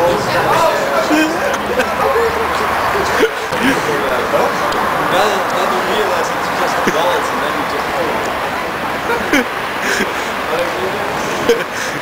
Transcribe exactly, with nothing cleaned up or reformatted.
then you realize it's just balls and then you just...